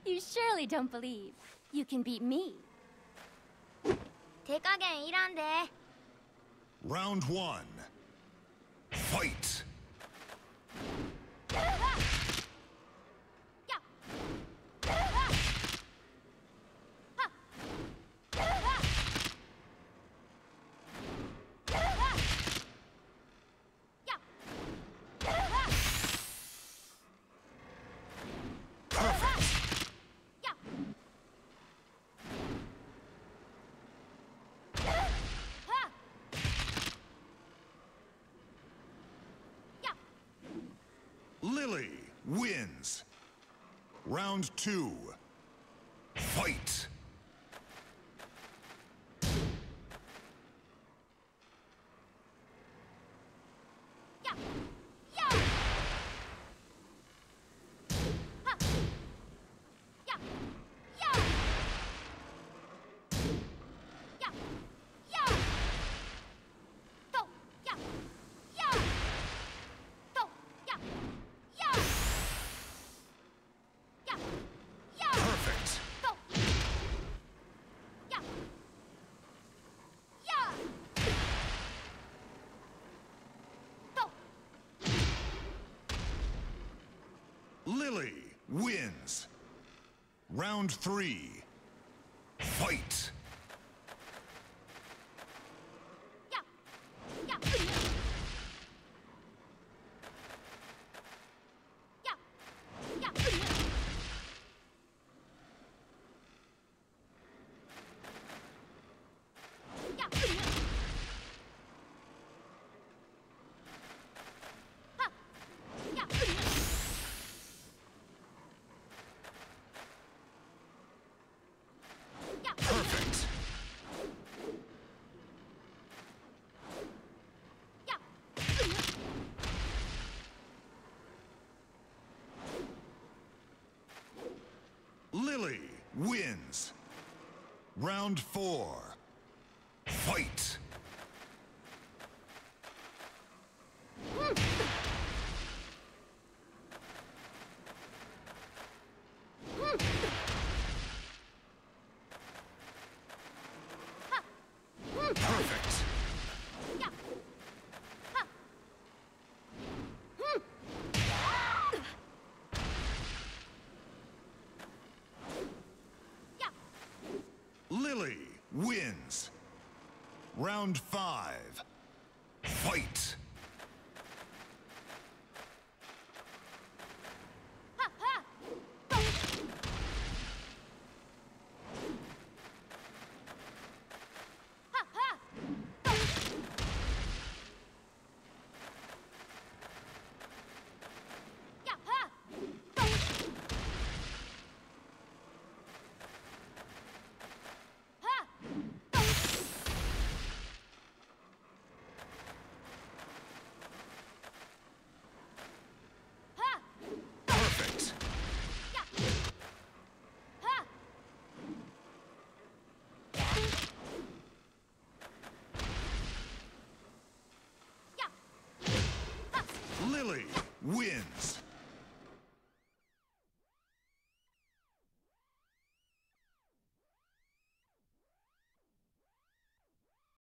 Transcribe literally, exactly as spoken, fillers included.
You surely don't believe you can beat me. 手加減いらんで。 Round one. Fight! Lily wins. Round two. Fight! Perfect! Lily wins. Round three. Fight! Perfect! Lily wins. Round four. Fight! Perfect! Lily wins. Round five. Fight! Perfect! Lily wins.